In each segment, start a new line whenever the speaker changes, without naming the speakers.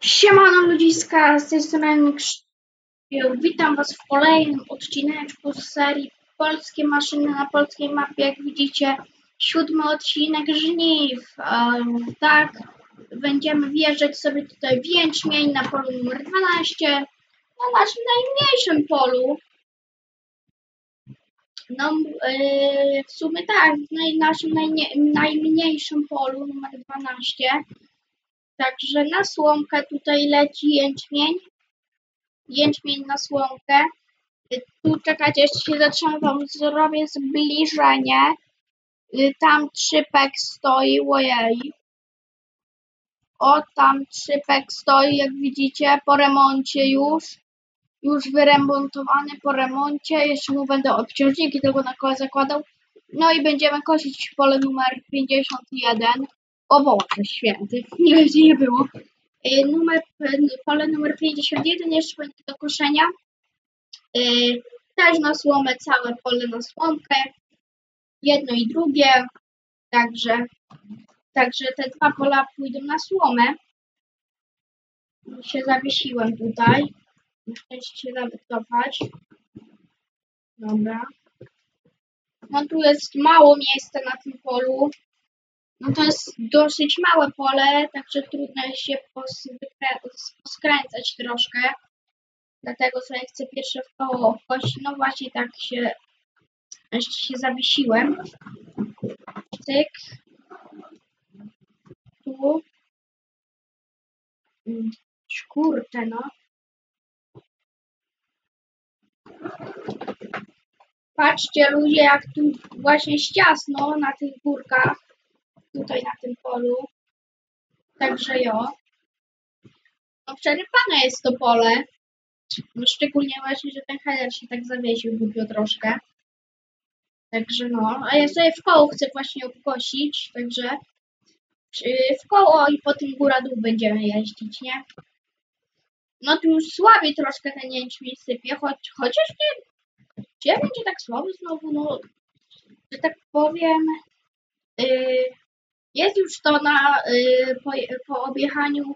Siemano ludziska, z tej strony Krzysztof. Witam was w kolejnym odcineczku z serii Polskie maszyny na polskiej mapie. Jak widzicie, 7. odcinek żniw. Tak, będziemy wjeżdżać sobie tutaj w jęczmień na polu numer 12, na naszym najmniejszym polu. No, w sumie tak, na naszym najmniejszym polu numer 12. Także na słomkę tutaj leci jęczmień na słomkę. Tu czekajcie, jeszcze się zatrzymam, wam zrobię zbliżenie. Tam trzypek stoi, ojej. O, tam trzypek stoi, jak widzicie, po remoncie już wyremontowany po remoncie. Jeszcze mu będę obciążniki tylko na koło zakładał. No i będziemy kosić pole numer 51. O Boże święty, nie było. Pole numer 51 jeszcze będzie do koszenia. Też na słomę, całe pole na słomkę. Jedno i drugie. Także te dwa pola pójdą na słomę. Się zawiesiłem tutaj. Muszę się zaadaptować. Dobra. No tu jest mało miejsca na tym polu. No to jest dosyć małe pole, także trudno się poskręcać troszkę. Dlatego sobie chcę pierwsze w koło wchodzić. No właśnie tak jeszcze się zawiesiłem. Cyk. Tu. Kurczę, no. Patrzcie ludzie, jak tu właśnie jest ciasno na tych górkach. Tutaj na tym polu. Także no przerypane jest to pole. No szczególnie właśnie, że ten header się tak zawiesił głupio troszkę. Także no, a ja sobie w koło chcę właśnie obkosić, także w koło i potem góra-dół będziemy jeździć, nie? No tu już słabiej troszkę ten jęczmień sypie, chociaż nie, gdzie będzie tak słabo znowu, no, że tak powiem, jest już to po objechaniu,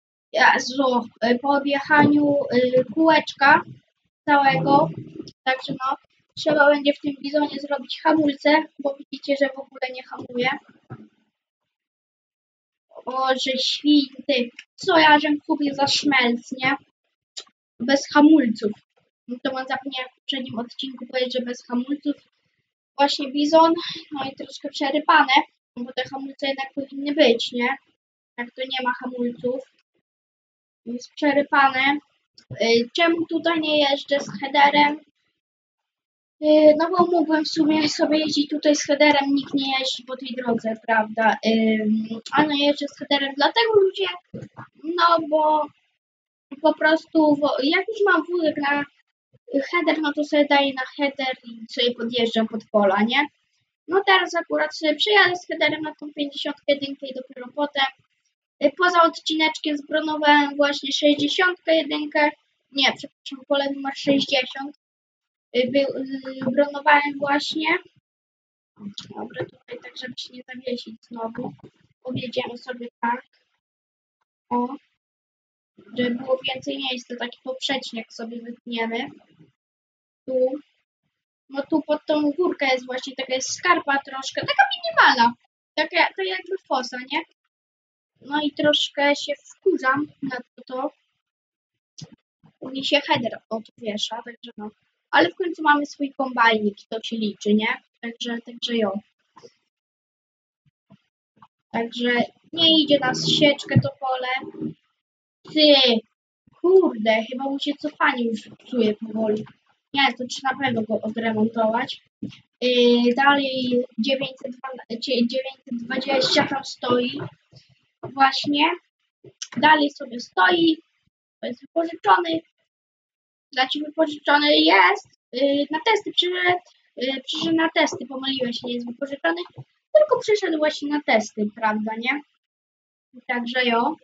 kółeczka całego, także no, trzeba będzie w tym bizonie zrobić hamulce, bo widzicie, że w ogóle nie hamuje. Boże święty, co ja żem kupił za szmelc, nie? Bez hamulców. No to mam zapomniałem w poprzednim odcinku powiedzieć, że bez hamulców. Właśnie bizon, no i troszkę przerypane, bo te hamulce jednak powinny być, nie? Jak to nie ma hamulców. Jest przerypane. Czemu tutaj nie jeżdżę z headerem? No bo mógłbym w sumie sobie jeździć tutaj z headerem, nikt nie jeździ po tej drodze, prawda? A no jeżdżę z headerem dlatego ludzie, no bo po prostu jak już mam wózek na header, no to sobie daję na header i sobie podjeżdżam pod pola, nie? No teraz akurat sobie przyjadę z headerem na tą 51 i dopiero potem. Poza odcineczkiem zbronowałem właśnie 61. Nie, przepraszam, pole numer 60. Bronowałem właśnie. Dobra, tutaj tak, żeby się nie zawiesić znowu. Objedziemy sobie tak. O. Żeby było więcej miejsca, taki poprzecznik sobie wytniemy. Tu. No tu pod tą górkę jest właśnie taka jest skarpa troszkę, taka minimalna. Taka jakby fosa, nie? No i troszkę się wkurzam na to. Mi się header odwiesza, także no. Ale w końcu mamy swój kombajnik, to się liczy, nie? Także Także nie idzie nas sieczkę to pole. Ty, kurde, chyba mu się cofanie już psuje powoli. Nie, to trzeba na pewno go odremontować. Dalej 920 tam stoi. Właśnie. Dalej sobie stoi. To jest wypożyczony. Znaczy wypożyczony jest. Na testy przyszedł na testy. Pomyliłem się, nie jest wypożyczony. Tylko przyszedł właśnie na testy, prawda, nie? Także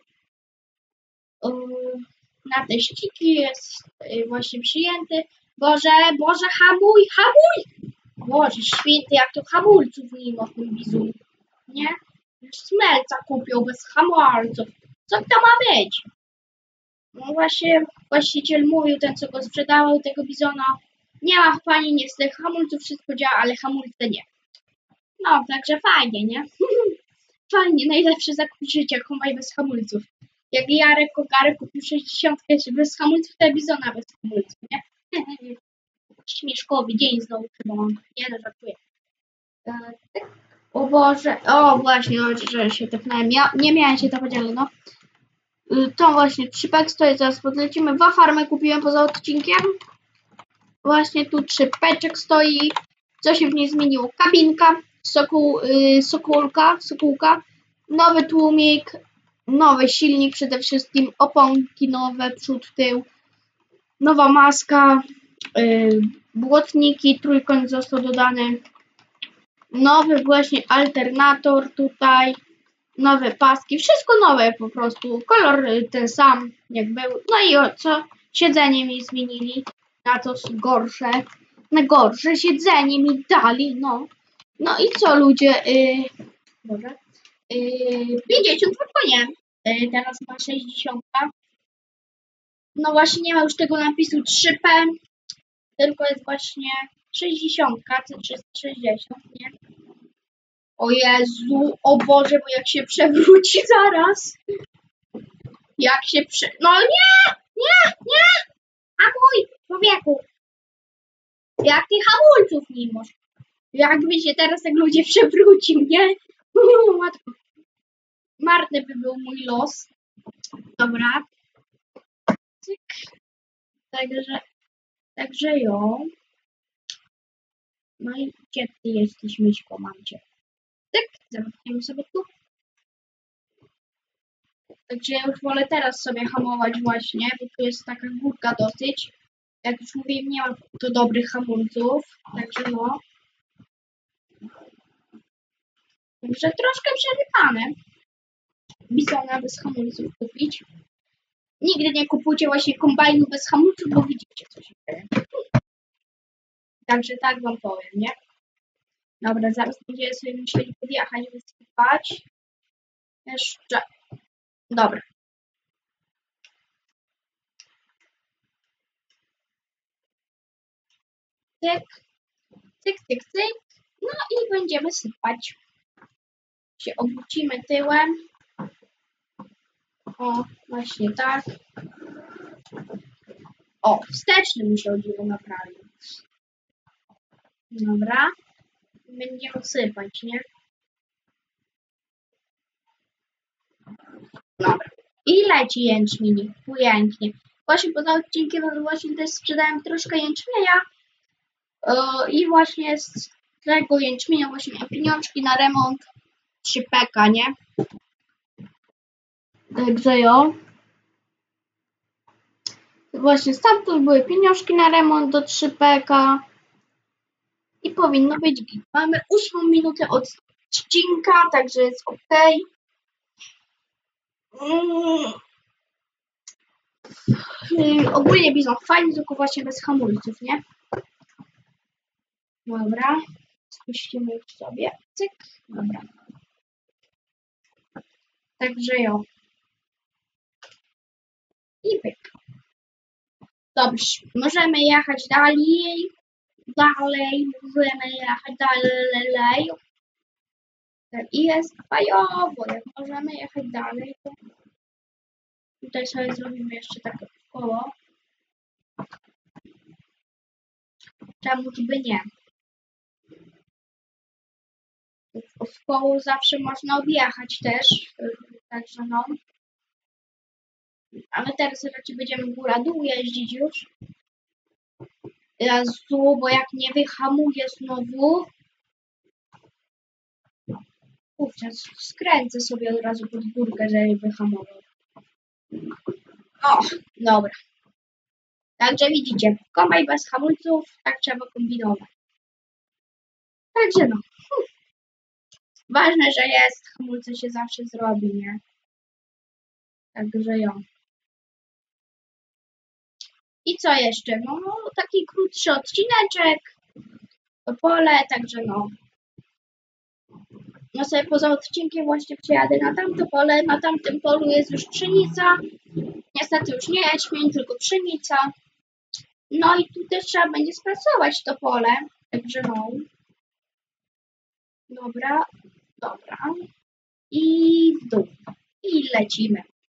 na teściki jest właśnie przyjęty. Boże, hamuj! Boże święty, jak to hamulców nie ma w tym bizunu, nie? Już smelca kupił bez hamulców. Co to ma być? No właśnie właściciel mówił, ten co go sprzedawał, tego bizona, nie ma pani niestety hamulców, wszystko działa, ale hamulce nie. No, także fajnie, nie? Fajnie, najlepszy zakup życia, kombajn bez hamulców. Jak Jarek Kogarek kupił 60 bez hamulców, to bizona bez hamulców, nie? Śmieszkowy dzień znowu chyba mam. Nie no, żartuję. O Boże, o właśnie, że się tepnąłem. Ja nie miałem się tepać, ale no. To właśnie 3pek stoi, zaraz podlecimy. Wafarmę kupiłem poza odcinkiem. Właśnie tu 3peczek stoi. Co się w niej zmieniło? Kabinka, sokółka, nowy tłumik, nowy silnik przede wszystkim, oponki nowe, przód, tył, nowa maska, błotniki, trójkąt został dodany, nowy właśnie alternator tutaj, nowe paski, wszystko nowe po prostu, kolor ten sam jak był, no i co? Siedzenie mi zmienili na to gorsze, na gorsze siedzenie mi dali, no. No i co ludzie, Boże, 50 nie, teraz ma 60, no właśnie nie ma już tego napisu 3P, tylko jest właśnie 60, C360, nie? O Jezu, o Boże, bo jak się przewróci zaraz. Jak się no nie! Hamuj, człowieku. Jak ty hamulców nie masz? Jakby się teraz tak ludzie przewrócił, nie? Łatwo. Marny by był mój los. Dobra. Cyk. Także jo. No i gdzie ty jesteś, myszko, mam cię. Tak, zamkniemy sobie tu. Także ja już wolę teraz sobie hamować właśnie, bo tu jest taka górka dosyć. Jak już mówiłem, nie mam tu dobrych hamulców, także no. Także troszkę przerypane. Bizona bez hamulców kupić. Nigdy nie kupujcie właśnie kombajnu bez hamulców, bo widzicie co się dzieje. Także tak wam powiem, nie? Dobra, zaraz będziemy sobie musieli podjechać, wysypać. Jeszcze. Dobra. Cyk, cyk, cyk, cyk. No i będziemy sypać. Się obrócimy tyłem. O, właśnie tak. O, wsteczny mi się o dziwo naprawił. Dobra. Będziemy sypać, nie? Dobra. I leci jęczmień. Pięknie. Właśnie poza odcinkiem właśnie też sprzedałem troszkę jęczmienia. I właśnie z tego jęczmienia właśnie miałem pieniążki na remont 3peka, nie? Także jo. Właśnie stamtąd były pieniążki na remont do 3peka. I powinno być git. Mamy 8 minutę odcinka, także jest ok. Ogólnie bizon fajnie, tylko właśnie bez hamulców, nie? Dobra. Spuścimy już sobie. Cyk. Dobra. Także jo. I pyk. Dobrze. Możemy jechać dalej. Możemy jechać dalej. I jest fajowo. Jak możemy jechać dalej, to tutaj sobie zrobimy jeszcze takie koło. Czemuż by nie? W koło zawsze można objechać też. Także no. A my teraz raczej będziemy góra-dół jeździć już. Jezu, bo jak nie wyhamuję znowu. Kurczę, skręcę sobie od razu pod górkę, żeby wyhamował. O, dobra. Także widzicie, kombajn bez hamulców, tak trzeba kombinować. Także no. Ważne, że jest, hamulce się zawsze zrobi, nie? Także jo. I co jeszcze? No, taki krótszy odcineczek. To pole, także no. No sobie poza odcinkiem właśnie przejadę na tamto pole. Na tamtym polu jest już pszenica. Niestety niestety już nie jęczmień, tylko pszenica. No i tu też trzeba będzie sprasować to pole. Także no. Dobra. I w dół. I lecimy.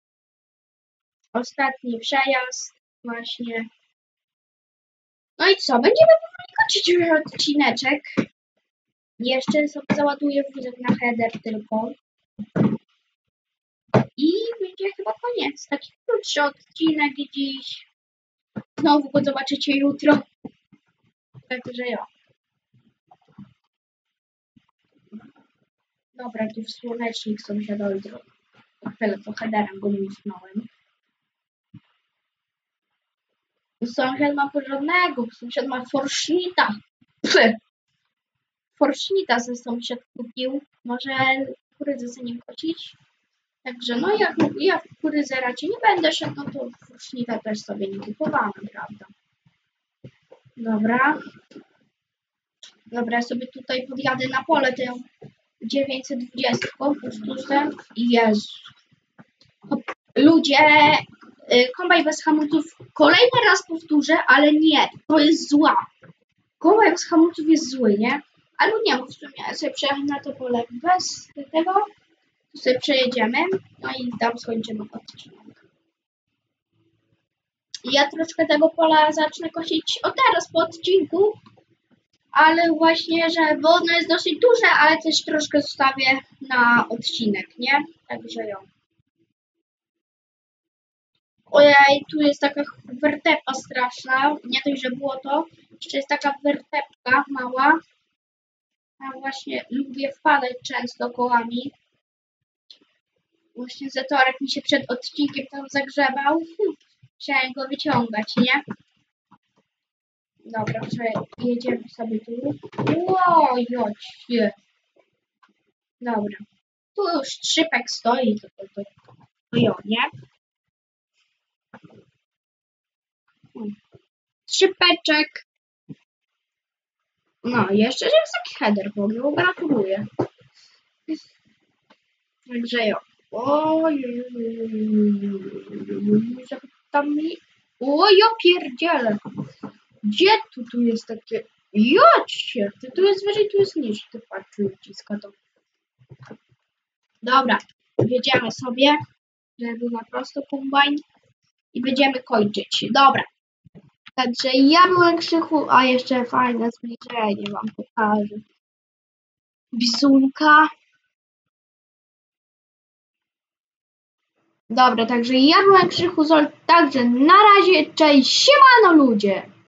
Ostatni przejazd. Właśnie. No i co? Będziemy kończyć już odcineczek. Jeszcze sobie załaduję wózek na header tylko. I będzie chyba koniec. Taki krótszy odcinek dziś. Znowu go zobaczycie jutro. Także ja. Dobra, tu w słonecznik sąsiadowi zrobię. Chwilę to headerem go nie usunąłem. Sąsiad ma porządnego. Sąsiad ma forsznika. Forsznika ze sąsiad kupił. Może kukurydzę sobie nie kosić. Także no jak ja w kukurydzę raczej nie będę szedł, no to forsznika też sobie nie kupowałam, prawda? Dobra. Dobra, ja sobie tutaj podjadę na pole tę 920 powtórzę. Jezu. Ludzie, kombaj bez hamulców, kolejny raz powtórzę, ale nie, to jest zła. Kombaj bez hamulców jest zły, nie? Ale nie, bo w sumie ja sobie przejdę na to pole bez tego, to sobie przejedziemy, no i tam skończymy odcinek. Ja troszkę tego pola zacznę kosić teraz po odcinku, ale właśnie, bo ono jest dosyć duże, ale też troszkę zostawię na odcinek, nie? Także ją. Ojej, tu jest taka wertepa straszna, nie dość, że było to, jeszcze jest taka wertepka mała. Ja właśnie lubię wpadać często kołami. Właśnie Zetorek mi się przed odcinkiem tam zagrzebał. Chciałem go wyciągać, nie? Dobra, jedziemy sobie tu. Łojocie. Dobra. Tu już trzypek stoi, to ją, nie? Trzypeczek. No, jeszcze jest taki header w ogóle, gratuluję. Także jo. Tam mi... ja pierdzielę. Gdzie tu jest takie... Jocie! Tu jest wyżej, tu jest niżej. Ty patrz, uciska to. Dobra. Wjedziemy sobie, żeby był na prosto kombajn. I będziemy kończyć. Dobra. Także ja byłem Krzychu, a jeszcze fajne zbliżenie wam pokażę. Bizunka. Dobra, także ja byłem Krzychu Zol, także na razie, cześć, siemano ludzie!